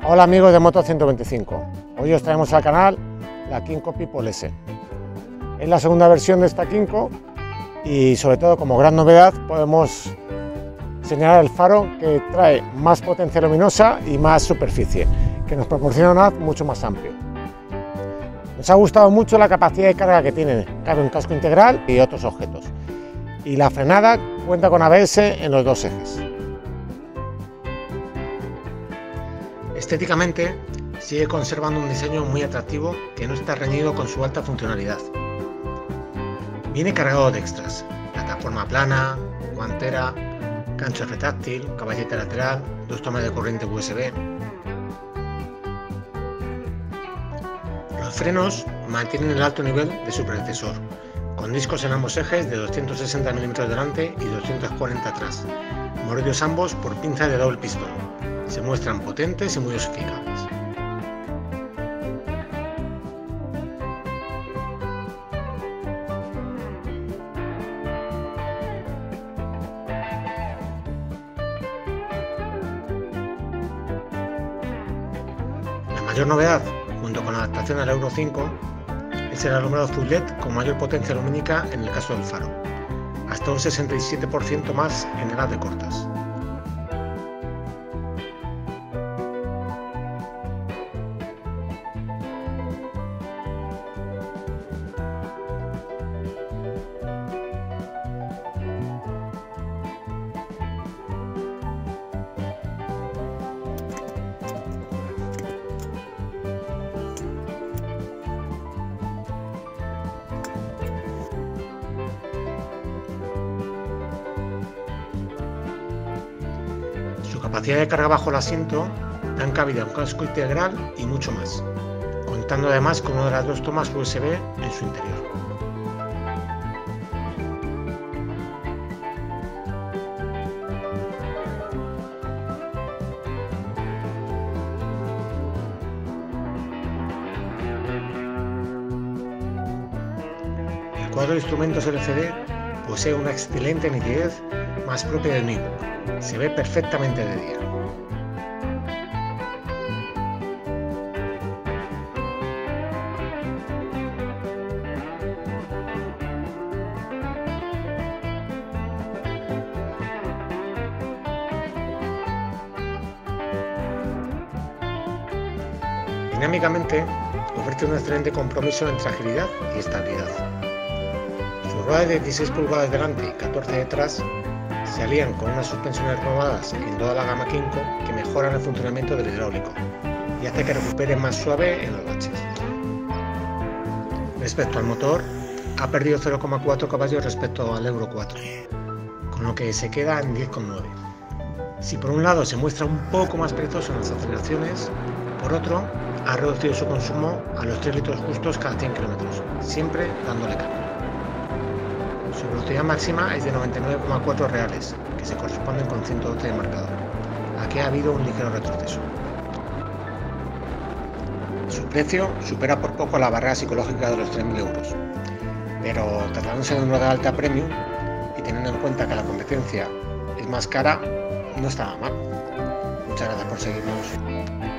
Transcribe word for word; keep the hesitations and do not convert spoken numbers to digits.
Hola amigos de Moto ciento veinticinco, hoy os traemos al canal la Kymco People S. Es la segunda versión de esta Kymco y sobre todo como gran novedad podemos señalar el faro que trae más potencia luminosa y más superficie, que nos proporciona un haz mucho más amplio. Nos ha gustado mucho la capacidad de carga que tiene, cabe un casco integral y otros objetos. Y la frenada cuenta con A B S en los dos ejes. Estéticamente sigue conservando un diseño muy atractivo que no está reñido con su alta funcionalidad. Viene cargado de extras: plataforma plana, guantera, gancho retráctil, caballete lateral, dos tomas de corriente U S B. Los frenos mantienen el alto nivel de su predecesor, con discos en ambos ejes de doscientos sesenta milímetros delante y doscientos cuarenta atrás, mordidos ambos por pinza de doble pistón. Se muestran potentes y muy dosificables. La mayor novedad, junto con la adaptación al Euro cinco, es el alumbrado full L E D con mayor potencia lumínica en el caso del faro, hasta un sesenta y siete por ciento más en el haz de cortas. Su capacidad de carga bajo el asiento dan cabida a un casco integral y mucho más, contando además con una de las dos tomas U S B en su interior. El cuadro de instrumentos L C D posee una excelente nitidez más propia del ebook. Se ve perfectamente de día. Dinámicamente ofrece un excelente compromiso entre agilidad y estabilidad. Sus ruedas de dieciséis pulgadas delante y catorce detrás se alían con unas suspensiones renovadas en toda la gama Kymco que mejoran el funcionamiento del hidráulico y hace que recupere más suave en los baches. Respecto al motor, ha perdido cero coma cuatro caballos respecto al Euro cuatro, con lo que se queda en diez coma nueve. Si por un lado se muestra un poco más perezoso en las aceleraciones, por otro ha reducido su consumo a los tres litros justos cada cien kilómetros, siempre dándole carga. Su velocidad máxima es de noventa y nueve coma cuatro reales, que se corresponden con ciento doce de marcador. Aquí ha habido un ligero retroceso. Su precio supera por poco la barrera psicológica de los tres mil euros, pero tratándose de un modelo de alta premium y teniendo en cuenta que la competencia es más cara, no estaba mal. Muchas gracias por seguirnos.